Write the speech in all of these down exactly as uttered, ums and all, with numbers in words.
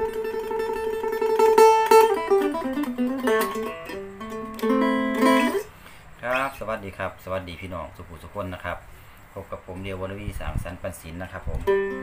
ครับสวัสดีครับสวัสดีพี่น้องสุภูสุคนนะครับพบกับผมเดียววรวีสางสรรค์ปัญศิลป์นะครับผม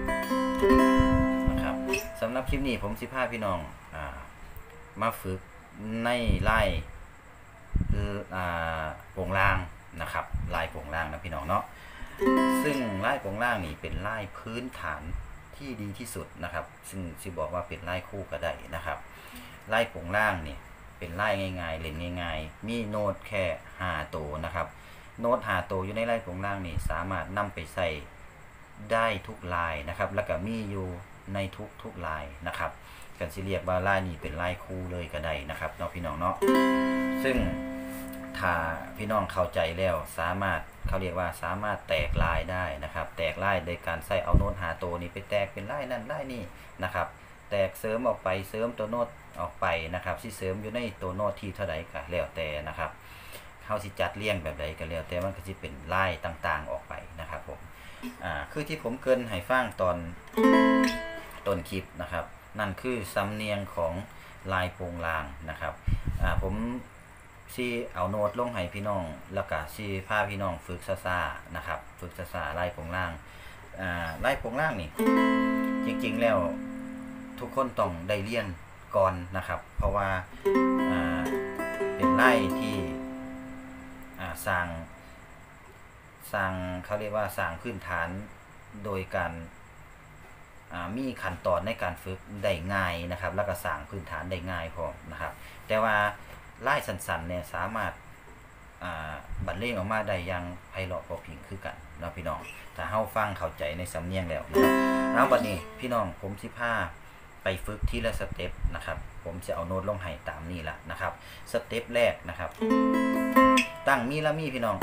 นะครับสำหรับคลิปนี้ผมสิพาพี่น้องอ่ามาฝึกในไล่อ่าโปร่งล่างนะครับไล่โปร่งล่างนะพี่น้องเนาะซึ่งไล่โปร่งล่างนี่เป็นไล่พื้นฐานที่ดีที่สุดนะครับซึ่งสิบอกว่าเป็นไล่คู่ก็ได้นะครับไล่โปร่งล่างนี่เป็นไล่ง่ายๆเล่นง่ายๆมีโน้ตแค่ห้าตัวนะครับโน้ตห้าตัวอยู่ในไล่โปร่งล่างนี่สามารถนำไปใส่ได้ทุกลายนะครับแล้วก็มีอยู่ในทุกทุกลายนะครับกันสิเรียกว่าลายนี้เป็นลายคู่เลยก็ได้นะครับเนาะพี่น้องเนาะซึ่งถ้าพี่น้องเข้าใจแล้วสามารถเขาเรียกว่าสามารถแตกลายได้นะครับแตกลายโดยการใส่เอาโน้ตห้าตัวนี้ไปแตกเป็นลายนั่นลายนี่นะครับแตกเสริมออกไปเสริมตัวโน้ตออกไปนะครับที่เสริมอยู่ในตัวโน้ตที่เท่าใดก็แล้วแต่นะครับเขาสิจัดเรียงแบบใดก็แล้วแต่มันก็จะเป็นลายต่างๆออกไปนะครับผมอ่าคือที่ผมเกินให้ฟังตอนต้นคลิปนะครับนั่นคือสำเนียงของลายโปร่งล่างนะครับอ่าผมซีเอาโน้ตลงให้พี่น้องแล้วก็ซีพาพี่น้องฝึกซ่าๆนะครับฝึกซ่าๆลายโปร่งล่างอ่าลายโปร่งล่างนี่จริงๆแล้วทุกคนต้องได้เรียนก่อนนะครับเพราะว่าอ่าเป็นลายที่อ่าสร้างสร้างเขาเรียกว่าสร้างพื้นฐานโดยการมีขั้นตอนในการฝึกได้ง่ายนะครับแล้วก็สร้างพื้นฐานได้ง่ายพอนะครับแต่ว่าไล่สั้นๆเนี่ยสามารถบรรเลงออกมาได้อย่างไพเราะพอพิงคือกันนะพี่น้องถ้าเฮาฟังเข้าใจในสำเนียงแล้วนะครับแล้วบัดนี้พี่น้องผมสิพาไปฝึกทีละสเต็ปนะครับผมจะเอาโน้ตลงให้ตามนี้ละนะครับสเต็ปแรกนะครับตั้งมีละมีพี่น้อง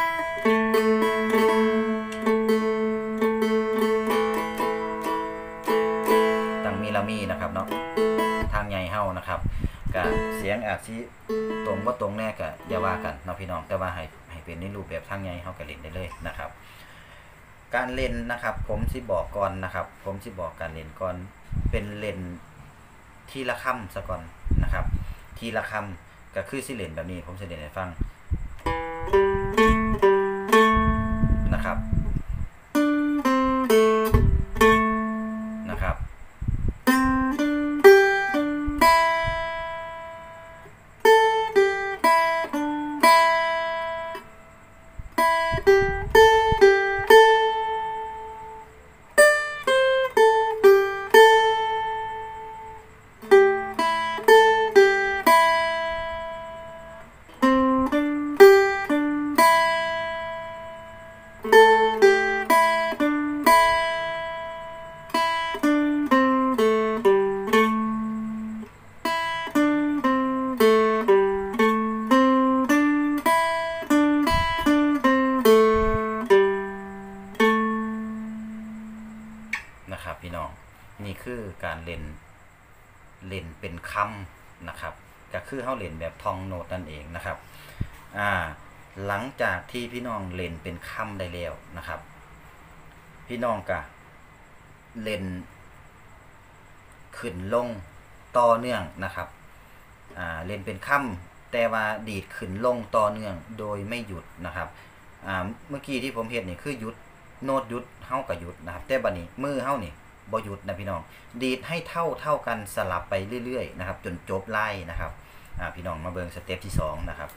เรามีนะครับเนาะทางใหญ่เฮานะครับกับเสียงอาจสิตรงว่าตรงแน่ก็อย่าว่ากันเนาะพี่น้องแต่ว่าให้ให้เป็นในรูปแบบทางใหญ่เฮาก็เล่นได้เลยนะครับการเล่นนะครับผมสิบอกก่อนนะครับผมสิบอกการเล่นก่อนเป็นเล่นทีละคำซะก่อนนะครับทีละคำก็คือสิเล่นแบบนี้ผมจะเล่นให้ฟังนะครับนะครับนะครับพี่น้องนี่คือการเล่นเล่นเป็นคำนะครับก็คือเขาเล่นแบบท่องโน้ตนั่นเองนะครับอ่าหลังจากที่พี่น้องเล่นเป็นคำได้แล้วนะครับพี่น้องก็เล่นขึ้นลงต่อเนื่องนะครับอ่าเล่นเป็นคำแต่ว่าดีดขึ้นลงต่อเนื่องโดยไม่หยุดนะครับอ่าเมื่อกี้ที่ผมเห็นนี่คือหยุดโน้ตหยุดเฮาก็หยุดนะครับแต่บัดนี้มือเฮานี่บ่หยุดนะพี่น้องดีดให้เท่าเท่ากันสลับไปเรื่อยๆนะครับจนจบไล่นะครับอ่าพี่น้องมาเบิ่งสเต็ปที่สองนะครับ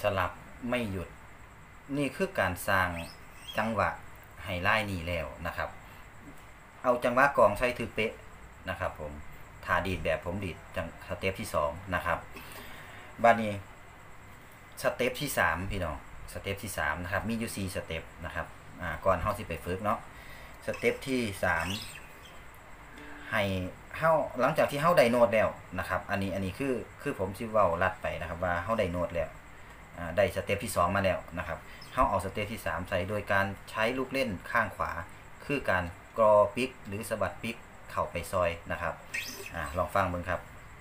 สลับไม่หยุดนี่คือการสร้างจังหวะไฮไลท์นี่แล้วนะครับเอาจังหวะกองใช้ถือเป๊ะนะครับผมท่าดีดแบบผมดีดจังสเต็ปที่สองนะครับบานี้สเต็ปที่สามพี่น้องสเต็ปที่สามนะครับมีอยู่สี่สเต็ปนะครับอ่าก่อนเฮาสิไปฝึกเนาะสเต็ปที่สามให้เฮาหลังจากที่เฮาได้โน้ตแล้วนะครับอันนี้อันนี้คือคือผมสิเว้าลัดไปนะครับว่าเฮาได้โน้ตแล้วอ่าได้สเต็ปที่สองมาแล้วนะครับเฮาเอาสเต็ปที่สามใส่โดยการใช้ลูกเล่นข้างขวาคือการกรอปิกหรือสะบัดปิกเข้าไปซอยนะครับอ่าลองฟังเบิ่งครับ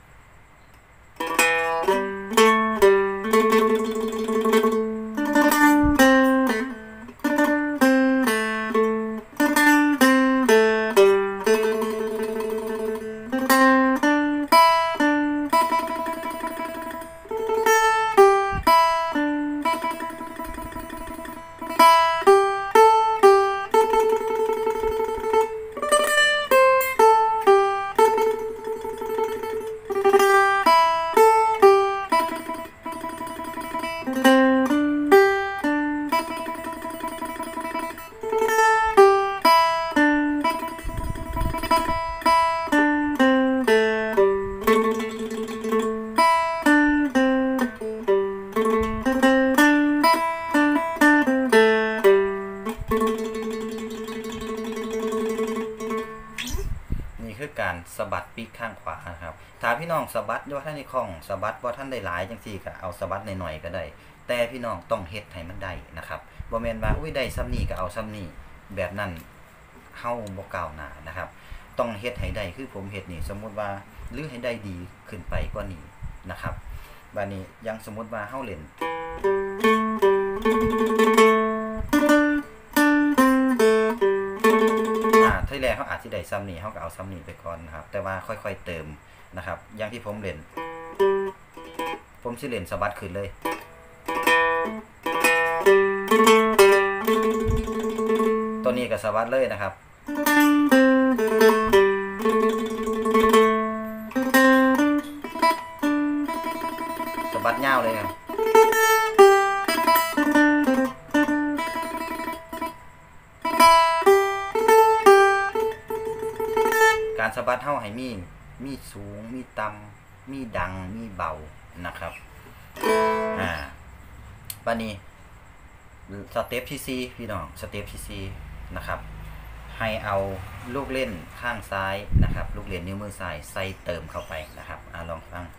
การสะบัดปีกข้างขวาครับถ้าพี่น้องสะบัดว่าท่านในคล่องสะบัดว่าท่านได้หลายจังซี่ก็เอาสะบัดหน่อยๆก็ได้แต่พี่น้องต้องเฮ็ดให้มันได้นะครับบ่แม่นว่าอุ้ยได้ซ้ำนี้ก็เอาซ้ำนี้แบบนั้นเฮาบ่ก้าวหน้านะครับต้องเฮ็ดให้ได้คือผมเฮ็ดนี่สมมุติว่าหรือให้ได้ดีขึ้นไปกว่านี้นะครับบัดนี้ยังสมมุติว่าเฮาเล่นที่แรกเขาอาจจะได้ซ้ำนี่เขาก็เอาซ้ำนี่ไปก่อนนะครับแต่ว่าค่อยๆเติมนะครับอย่างที่ผมเล่นผมสิเล่นสะบัดขึ้นเลยตัวนี้ก็สะบัดเลยนะครับสะบัดยาวเลยครับการสะบัดเท่าให้มีมีสูงมีต่ำมีดังมีเบานะครับอ่าบัดนี้สเต็ปที่สี่พี่น้องสเต็ปที่สี่นะครับให้เอาลูกเล่นข้างซ้ายนะครับลูกเล่นนิ้วมือซ้ายใส่เติมเข้าไปนะครับอ่าลองฟัง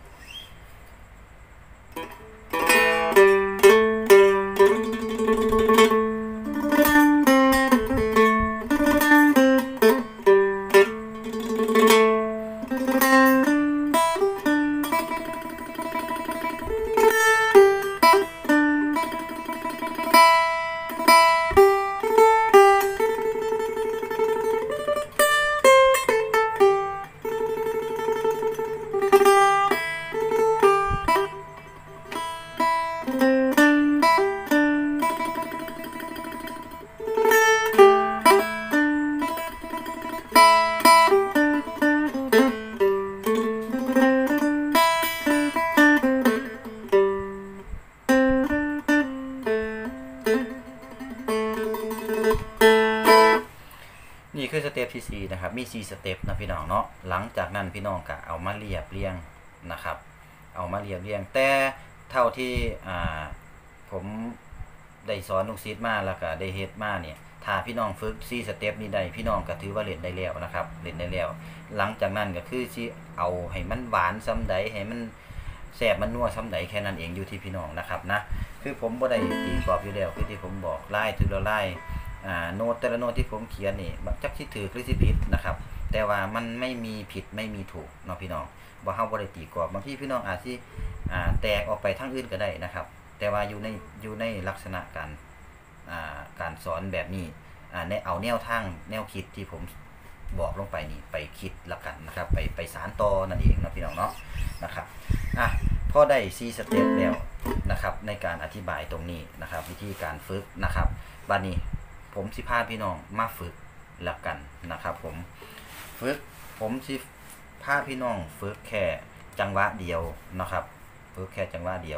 นี่คือสเต็ปที่สี่นะครับมีสี่สเต็ปนะพี่น้องเนาะหลังจากนั้นพี่น้องก็เอามาเรียบเรียงนะครับเอามาเรียบเรียงแต่เท่าที่อ่าผมได้สอนลูกศิษย์มาแล้วก็ได้เฮ็ดมาเนี่ยถ้าพี่น้องฝึกสี่สเต็ปนี้ได้พี่น้องก็ถือว่าเล่นได้แล้วนะครับเล่นได้แล้วหลังจากนั้นก็คือสิเอาให้มันหวานซ้ำใดให้มันแซ่บมันนัวซ้ำใดแค่นั้นเองอยู่ที่พี่น้องนะครับนะคือผมบ่ได้ตีกรอบอยู่แล้วคือที่ผมบอกไล่ถือละไล่อ่าโน้ตแต่ละโน้ตที่ผมเขียนนี่จักสิถือหรือสิผิดนะครับแต่ว่ามันไม่มีผิดไม่มีถูกเนาะพี่น้องบ่เฮาบ่ได้ตีกรอบบางทีพี่น้องอาจสิอ่าแตกออกไปทางอื่นก็ได้นะครับแต่ว่าอยู่ในอยู่ในลักษณะการอ่าการสอนแบบนี้อ่าในเอาแนวทางแนวคิดที่ผมบอกลงไปนี่ไปคิดละกันนะครับไปไปสานต่อนั่นเองเนาะพี่น้องเนาะนะครับอ่ะพอได้สี่สเต็ปแล้วนะครับในการอธิบายตรงนี้นะครับวิธีการฝึกนะครับบัดนี้ผมสิพาพี่น้องมาฝึกละกันนะครับผมฝึกผมสิพาพี่น้องฝึกแค่จังหวะเดียวนะครับฝึกแค่จังหวะเดียว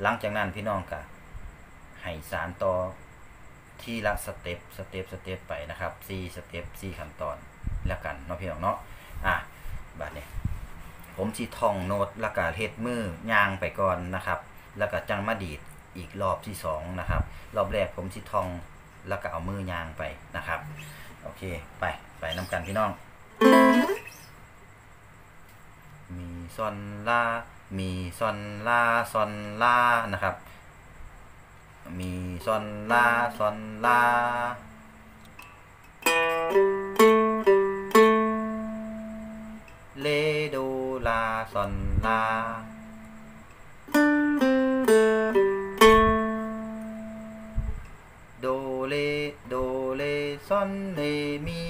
หลังจากนั้นพี่น้องก็ให้สารต่อที่ละสเต็ปสเต็ปสเต็ปไปนะครับสี่สเต็ปสี่ขั้นตอนแล้วกันเนาะพี่น้องเนาะอ่ะบัดนี้ผมสิท่องโน้ตแล้วก็เฮ็ดมือย่างไปก่อนนะครับแล้วก็จังมาดีดอีกรอบที่สองนะครับรอบแรกผมสิท่องแล้วก็เอามือย่างไปนะครับโอเคไปไปนำกันพี่น้องมีซอนลามีซอนลาซอนลานะครับมีซอนลาซอนลาเลโดลาซอนลาโดเลโดเลซอนเลมี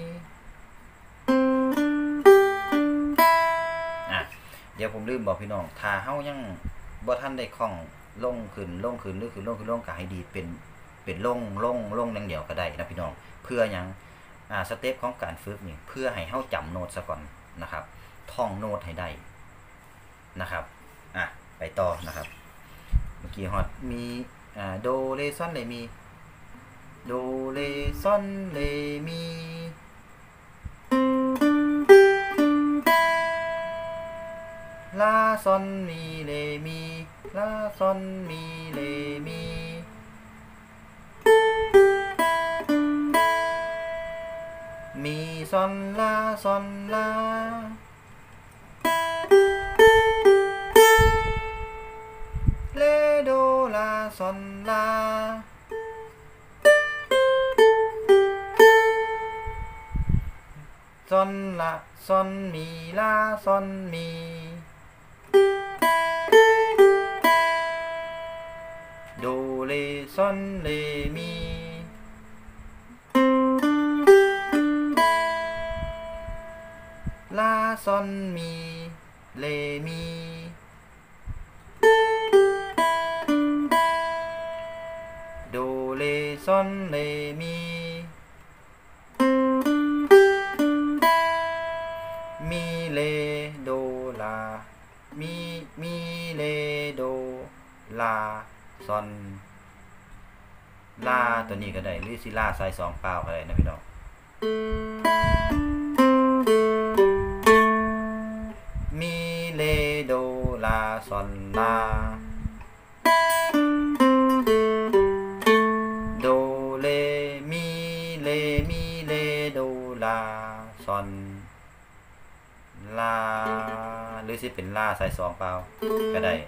อ่ะเดี๋ยวผมลืมบอกพี่น้องถ้าเฮายังบ่ทันได้คล่องลงขึ้นลงขึ้นหรือขึ้นลงขึ้นลงก็ให้ดีเป็นเป็นลงลงลงอย่างเดียวก็ได้นะพี่น้องเพื่อหยังอ่าสเต็ปของการฝึกนี่เพื่อให้เฮาจำโน้ตซะก่อนนะครับท่องโน้ตให้ได้นะครับอ่ะไปต่อนะครับเมื่อกี้ฮอดมีอ่าโดเลซอนเลมีโดเลซอนเลมีลาซอนมีเลมีลาซอนมีเลมีมีซอนลาซอนลาเลโดลาซอนลาซอนละซอนมีลาซอนมีโดเลซอนเลมีลาซอนมีเลมีโดเลซอนเลมีมีเลโดลามีมีเลโดลาซอนลาตัวนี้ก็ได้หรือสิลาใส่สองเปล่าก็ได้นะพี่น้องมีเลโดลาซอนลาโดเลมีเลมีเลโดลาซอนลาหรือสิเป็นลาใส่สองเปล่าก็ได้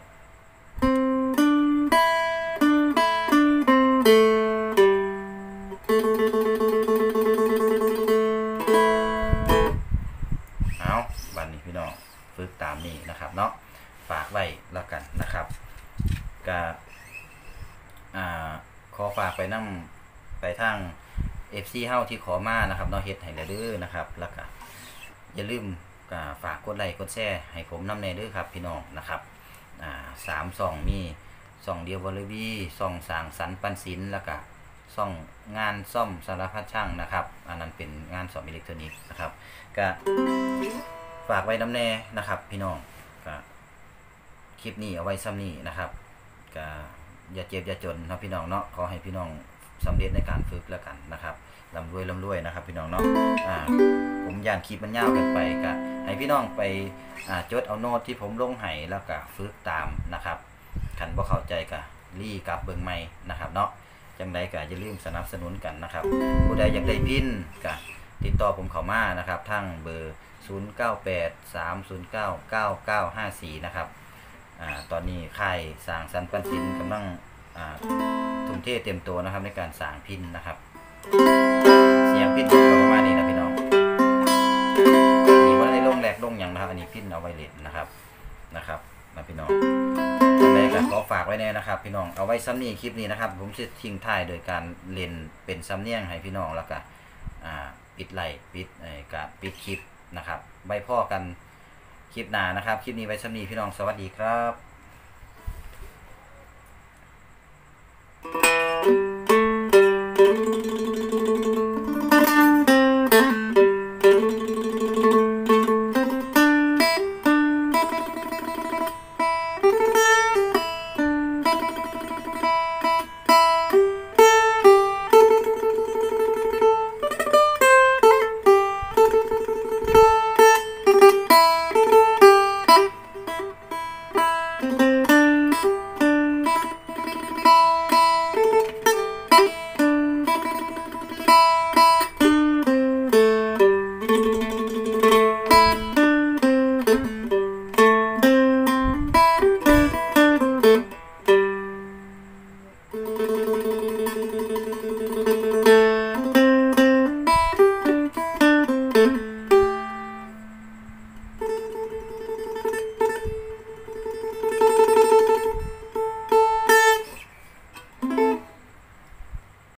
เอาบัดนี้พี่น้องฝึกตามนี้นะครับเนาะฝากไว้แล้วกันนะครับก็อ่าขอฝากไปนั่งไปทาง เอฟ ซี เฮาที่ขอมานะครับเนาะเฮ็ดให้แล้วเด้อนะครับแล้วก็อย่าลืมฝากกดไลค์กดแชร์ให้ผมนำแน่เด้อครับพี่น้องนะครับอ่าสามช่องมีช่องเดียววอลเลย์บีช่องสร้างสรรค์ปันศิลป์แล้วก็ช่องงานซ่อมสารพัดช่างนะครับอันนั้นเป็นงานซ่อมอิเล็กทรอนิกส์นะครับก็ฝากไว้นำแน่นะครับพี่น้องก็คลิปนี้เอาไว้ซ้ำนี้นะครับก็อย่าเจ็บอย่าจนนะพี่น้องเนาะขอให้พี่น้องสำเร็จในการฝึกแล้วกันนะครับร่ำรวยร่ำรวยนะครับพี่น้องเนาะอ่าผมย่านคลิปมันยาวเกินไปก็ให้พี่น้องไปอ่าจดเอาโน้ตที่ผมลงให้แล้วก็ฝึกตามนะครับคันบ่เข้าใจก็รีกลับเบิ่งใหม่นะครับเนาะจังไดก็อย่าลืมสนับสนุนกันนะครับผู้ใดอยากได้พินก็ติดต่อผมเข้ามานะครับทางเบอร์ศูนย์ เก้า แปด สาม ศูนย์ เก้า เก้า เก้า ห้า สี่นะครับอ่าตอนนี้ค่ายสร้างสรรค์ปันศิลป์กำลังอ่าทุ่มเทเต็มตัวนะครับในการสร้างพินนะครับเสียงพินก็ประมาณนี้นะพี่น้องนี่ว่าได้ลงแรกลงอย่างนะครับอันนี้พินเอาไว้เล่นนะครับนะครับนะพี่น้องจังไดก็ขอฝากไว้แน่นะครับพี่น้องเอาไว้ซ้ำนี้คลิปนี้นะครับผมจะทิ้งท้ายโดยการเล่นเป็นซ้ำเนียงให้พี่น้องแล้วก็อ่าปิดไลค์ปิดไอ้กับปิดคลิปนะครับไว้พ่อกันคลิปหน้านะครับคลิปนี้ไว้ซ้ำนี้พี่น้องสวัสดีครับ